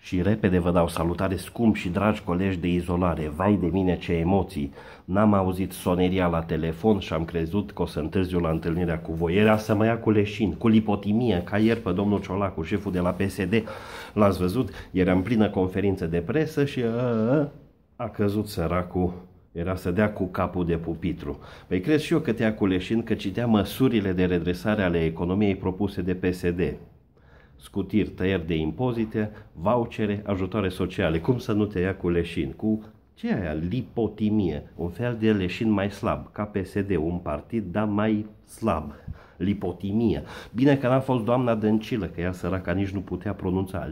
Și repede vă dau salutare scump și dragi colegi de izolare. Vai de mine ce emoții! N-am auzit soneria la telefon și am crezut că o să întârziu la întâlnirea cu voi. Era să mă ia cu leșin, cu lipotimie, ca ieri pe domnul Ciolacu, șeful de la PSD. L-ați văzut? Era în plină conferință de presă și a căzut săracul. Era să dea cu capul de pupitru. Păi cred și eu că te ia cu leșin, că citea măsurile de redresare ale economiei propuse de PSD. Scutiri, tăieri de impozite, vouchere, ajutoare sociale. Cum să nu te ia cu leșin? Cu ce aia? Lipotimie. Un fel de leșin mai slab. Ca PSD, un partid, dar mai slab. Lipotimie. Bine că n-a fost doamna Dăncilă, că ea săraca nici nu putea pronunța.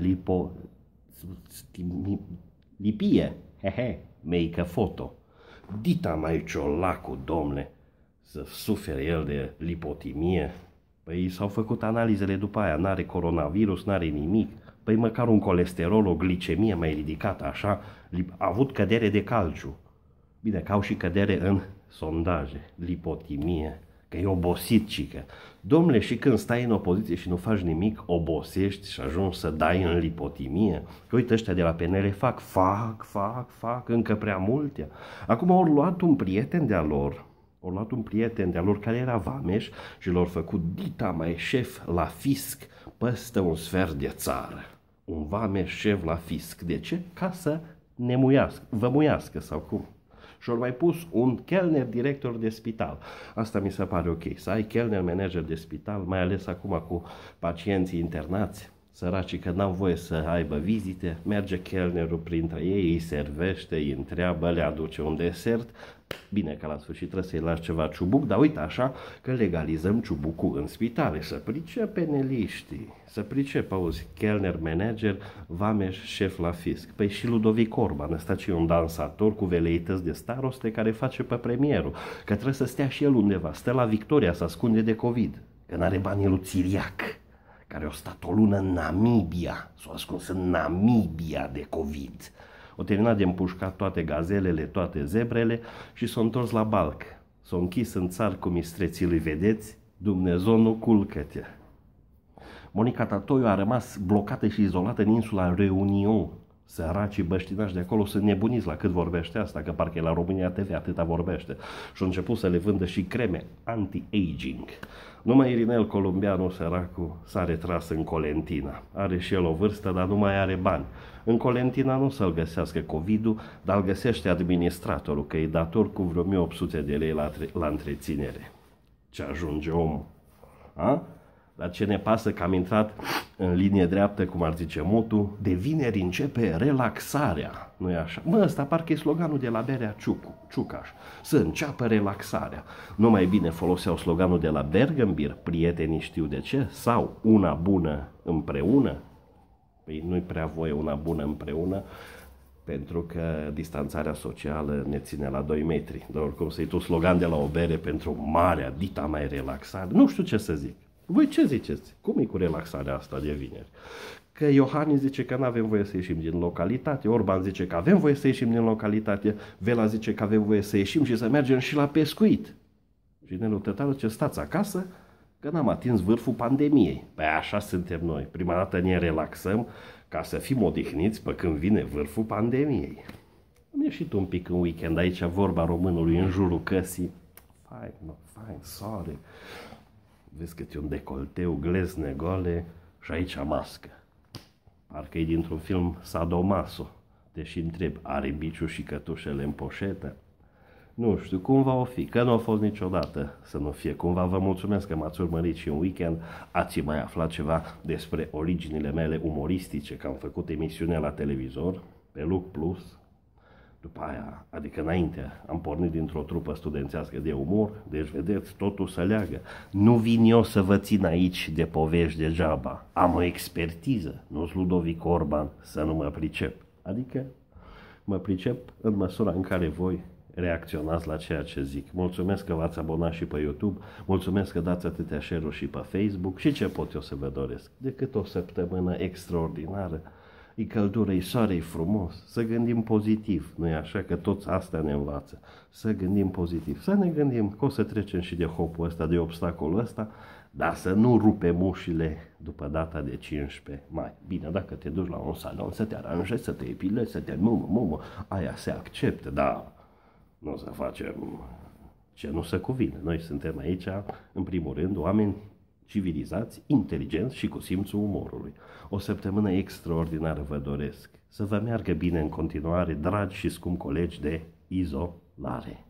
Lipie. Hehe. Meică foto. Dita mai Ciolacu, domne, să sufere el de lipotimie. Păi s-au făcut analizele după aia, n-are coronavirus, n-are nimic. Păi măcar un colesterol, o glicemie mai ridicată așa, a avut cădere de calciu. Bine, că au și cădere în sondaje, lipotimie, că e obosit, cică. Domnule, și când stai în opoziție și nu faci nimic, obosești și ajungi să dai în lipotimie. Că uite, ăștia de la PNL fac, încă prea multe. Acum au luat un prieten de-a lor, care era vameș și l-au făcut dita mai șef la fisc peste un sfert de țară. Un vameș șef la fisc. De ce? Ca să ne muiască sau cum? Și-au mai pus un chelner director de spital. Asta mi se pare ok. Să ai chelner manager de spital, mai ales acum cu pacienții internați, săracii că n-au voie să aibă vizite, merge chelnerul printre ei, îi servește, îi întreabă, le aduce un desert. Bine că la sfârșit trebuie să-i lași ceva ciubuc, dar uite așa că legalizăm ciubucul în spitale, să pricep peneliștii, să pricep, auzi, chelner manager, vameș șef la fisc. Păi și Ludovic Orban, ăsta ce e un dansator cu veleități de staroste care face pe premierul, că trebuie să stea și el undeva, stă la Victoria, să ascunde de COVID, că n-are banii lui Țiriac, care a stat o lună în Namibia, s-a ascuns în Namibia de COVID. O terminat de împușcat toate gazelele, toate zebrele și s-a întors la balc. S-a închis în țar cu mistreții lui, vedeți? Dumnezeu nu culcă-te. Monica Tatoiu a rămas blocată și izolată în insula Reunion. Săracii băștinași de acolo sunt nebuniți la cât vorbește asta, că parcă e la România TV, atâta vorbește. Și a început să le vândă și creme anti-aging. Numai Irinel Columbianu, săracul, s-a retras în Colentina. Are și el o vârstă, dar nu mai are bani. În Colentina nu să-l găsească COVID-ul, dar îl găsește administratorul, că e dator cu vreo 1800 de lei la întreținere. Ce ajunge omul? A? Dar ce ne pasă că am intrat în linie dreaptă, cum ar zice motu, de vineri începe relaxarea. Nu-i așa? Mă, ăsta parcă e sloganul de la Berea Ciucaș. Să înceapă relaxarea. Nu mai bine foloseau sloganul de la Bergambir, prietenii știu de ce, sau una bună împreună. Păi nu-i prea voie una bună împreună, pentru că distanțarea socială ne ține la 2 metri. Dar oricum să-i tu slogan de la o bere pentru marea, dita mai relaxare. Nu știu ce să zic. Voi ce ziceți? Cum e cu relaxarea asta de vineri? Că Iohannis zice că nu avem voie să ieșim din localitate, Orban zice că avem voie să ieșim din localitate, Vela zice că avem voie să ieșim și să mergem și la pescuit. Și Nelu Tătaru zice, stați acasă, că n-am atins vârful pandemiei. Păi așa suntem noi. Prima dată ne relaxăm ca să fim odihniți pe când vine vârful pandemiei. Am ieșit un pic în weekend, aici vorba românului în jurul căsii. Fine, sorry. Vezi cât e un decolteu, glezne gole și aici mască. Parcă e dintr-un film Sadomaso. Deși întreb, are biciu și cătușele în poșetă? Nu știu, cumva o fi, că nu a fost niciodată să nu fie. Cumva vă mulțumesc că m-ați urmărit și în weekend, ați mai aflat ceva despre originile mele umoristice, că am făcut emisiune la televizor, pe Look Plus. După aia, adică înainte, am pornit dintr-o trupă studențească de umor, deci vedeți, totul se leagă. Nu vin eu să vă țin aici de povești degeaba. Am o expertiză, nu-s Ludovic Orban, să nu mă pricep. Adică mă pricep în măsura în care voi reacționați la ceea ce zic. Mulțumesc că v-ați abonat și pe YouTube, mulțumesc că dați atâtea share-uri și pe Facebook și ce pot eu să vă doresc? Decât o săptămână extraordinară. E căldură, e soare, e frumos, să gândim pozitiv, nu-i așa? Că toți astea ne învață, să gândim pozitiv, să ne gândim că o să trecem și de hopul ăsta, de obstacolul ăsta, Dar să nu rupem ușile după data de 15 mai. Bine, dacă te duci la un salon să te aranjezi, să te epilezi, să te mumă, aia se acceptă, dar nu o să facem ce nu se cuvine. Noi suntem aici, în primul rând, oameni civilizați, inteligenți și cu simțul umorului. O săptămână extraordinară vă doresc. Să vă meargă bine în continuare, dragi și scumpi colegi de izolare.